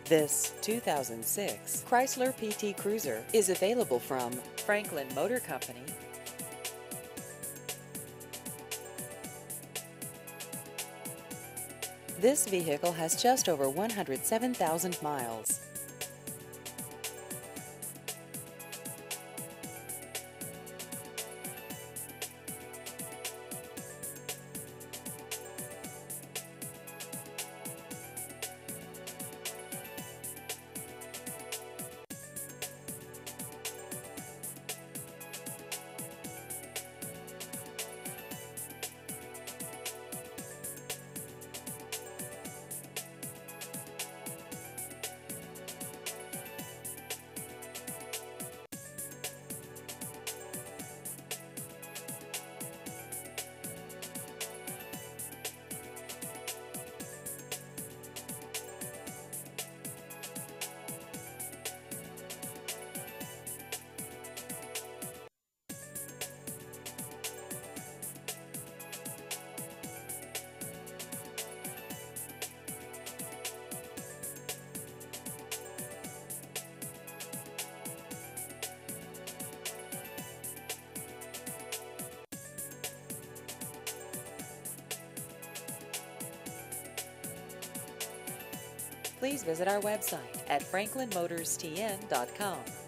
This 2006 Chrysler PT Cruiser is available from Franklin Motor Company. This vehicle has just over 107,000 miles. Please visit our website at franklinmotorstn.com.